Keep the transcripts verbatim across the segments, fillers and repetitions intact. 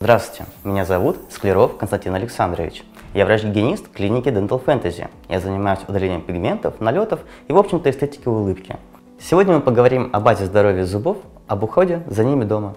Здравствуйте, меня зовут Скляров Константин Александрович. Я врач-гигиенист клиники Dental Fantasy. Я занимаюсь удалением пигментов, налетов и, в общем-то, эстетикой улыбки. Сегодня мы поговорим о базе здоровья зубов, об уходе за ними дома.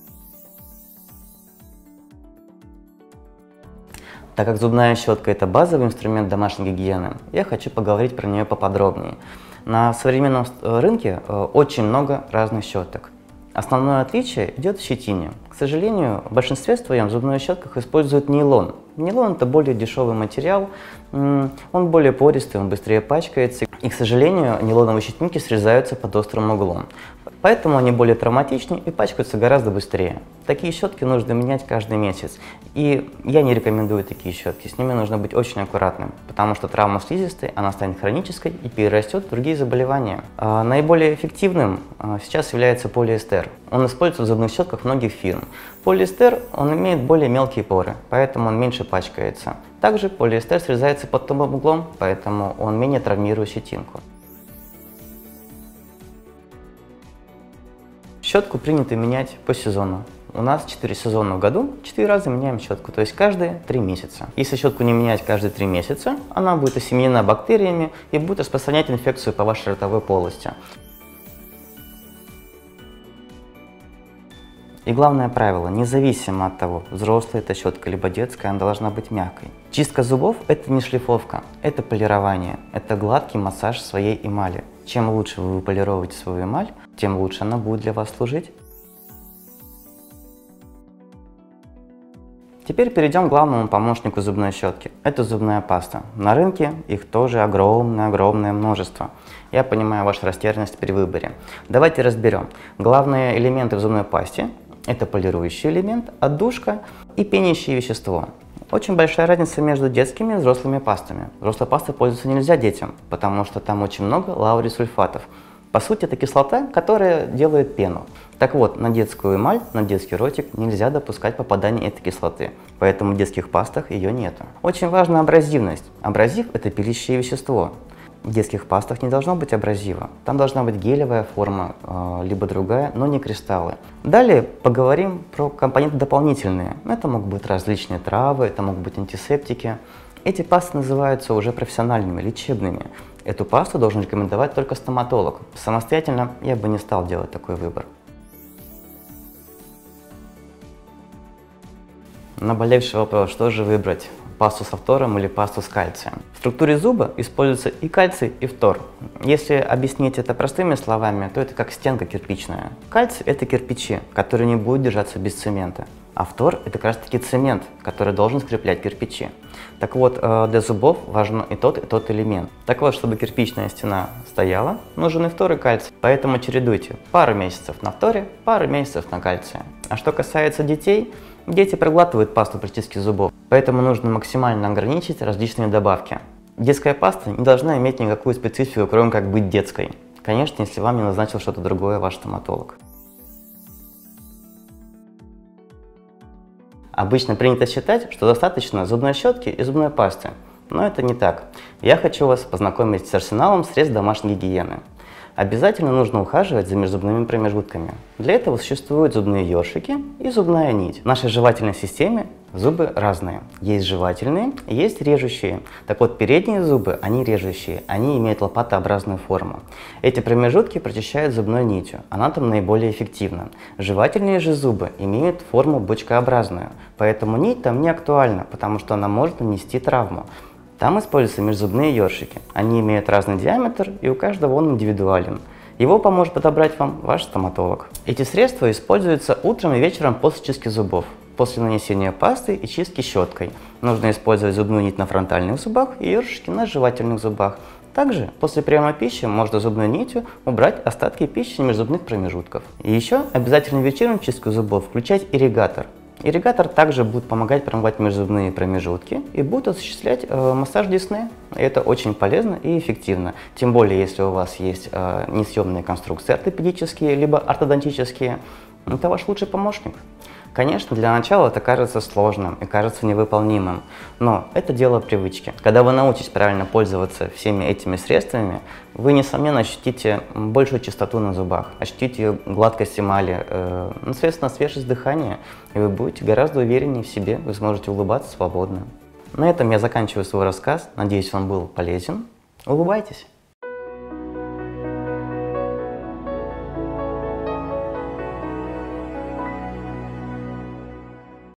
Так как зубная щетка – это базовый инструмент домашней гигиены, я хочу поговорить про нее поподробнее. На современном рынке очень много разных щеток. Основное отличие идет в щетине. К сожалению, в большинстве своем в зубных щетках используют нейлон. Нейлон – это более дешевый материал, он более пористый, он быстрее пачкается. И, к сожалению, нейлоновые щетинки срезаются под острым углом. Поэтому они более травматичны и пачкаются гораздо быстрее. Такие щетки нужно менять каждый месяц. И я не рекомендую такие щетки, с ними нужно быть очень аккуратным, потому что травма слизистой, она станет хронической и перерастет в другие заболевания. А наиболее эффективным а, сейчас является полиэстер. Он используется в зубных щетках многих фирм. Полиэстер, он имеет более мелкие поры, поэтому он меньше пачкается. Также полиэстер срезается под тонким углом, поэтому он менее травмирует щетинку. Щетку принято менять по сезону. У нас четыре сезона в году, четыре раза меняем щетку, то есть каждые три месяца. Если щетку не менять каждые три месяца, она будет осеменена бактериями и будет распространять инфекцию по вашей ротовой полости. И главное правило, независимо от того, взрослая это щетка либо детская, она должна быть мягкой. Чистка зубов – это не шлифовка, это полирование, это гладкий массаж своей эмали. Чем лучше вы выполировываете свою эмаль, тем лучше она будет для вас служить. Теперь перейдем к главному помощнику зубной щетки. Это зубная паста. На рынке их тоже огромное-огромное множество. Я понимаю вашу растерянность при выборе. Давайте разберем. Главные элементы в зубной пасте – это полирующий элемент, отдушка и пенящее вещество. Очень большая разница между детскими и взрослыми пастами. Взрослой пастой пользоваться нельзя детям, потому что там очень много лаурисульфатов. По сути, это кислота, которая делает пену. Так вот, на детскую эмаль, на детский ротик нельзя допускать попадания этой кислоты, поэтому в детских пастах ее нету. Очень важна абразивность. Абразив – это пилящее вещество. В детских пастах не должно быть абразива. Там должна быть гелевая форма, либо другая, но не кристаллы. Далее поговорим про компоненты дополнительные. Это могут быть различные травы, это могут быть антисептики. Эти пасты называются уже профессиональными, лечебными. Эту пасту должен рекомендовать только стоматолог. Самостоятельно я бы не стал делать такой выбор. Наболевший вопрос, что же выбрать? Пасту со фтором или пасту с кальцием. В структуре зуба используется и кальций, и фтор. Если объяснить это простыми словами, то это как стенка кирпичная. Кальций – это кирпичи, которые не будут держаться без цемента. А фтор – это как раз таки цемент, который должен скреплять кирпичи. Так вот, для зубов важен и тот, и тот элемент. Так вот, чтобы кирпичная стена стояла, нужен и фтор, и кальций. Поэтому чередуйте пару месяцев на фторе, пару месяцев на кальции. А что касается детей, дети проглатывают пасту при чистке зубов, поэтому нужно максимально ограничить различные добавки. Детская паста не должна иметь никакую специфику, кроме как быть детской. Конечно, если вам не назначил что-то другое ваш стоматолог. Обычно принято считать, что достаточно зубной щетки и зубной пасты, но это не так. Я хочу вас познакомить с арсеналом средств домашней гигиены. Обязательно нужно ухаживать за межзубными промежутками. Для этого существуют зубные ёршики и зубная нить. В нашей жевательной системе зубы разные. Есть жевательные, есть режущие. Так вот, передние зубы, они режущие, они имеют лопатообразную форму. Эти промежутки прочищают зубной нитью, она там наиболее эффективна. Жевательные же зубы имеют форму бочкообразную, поэтому нить там не актуальна, потому что она может нанести травму. Там используются межзубные ёршики. Они имеют разный диаметр, и у каждого он индивидуален. Его поможет подобрать вам ваш стоматолог. Эти средства используются утром и вечером после чистки зубов, после нанесения пасты и чистки щеткой. Нужно использовать зубную нить на фронтальных зубах и ёршики на жевательных зубах. Также после приема пищи можно зубной нитью убрать остатки пищи межзубных промежутков. И еще обязательно вечером в чистку зубов включать ирригатор. Ирригатор также будет помогать промывать межзубные промежутки и будет осуществлять э, массаж десны. Это очень полезно и эффективно. Тем более, если у вас есть э, несъемные конструкции ортопедические, либо ортодонтические, это ваш лучший помощник. Конечно, для начала это кажется сложным и кажется невыполнимым, но это дело привычки. Когда вы научитесь правильно пользоваться всеми этими средствами, вы, несомненно, ощутите большую чистоту на зубах, ощутите гладкость эмали, э, ну, соответственно, свежесть дыхания, и вы будете гораздо увереннее в себе, вы сможете улыбаться свободно. На этом я заканчиваю свой рассказ, надеюсь, он был полезен. Улыбайтесь!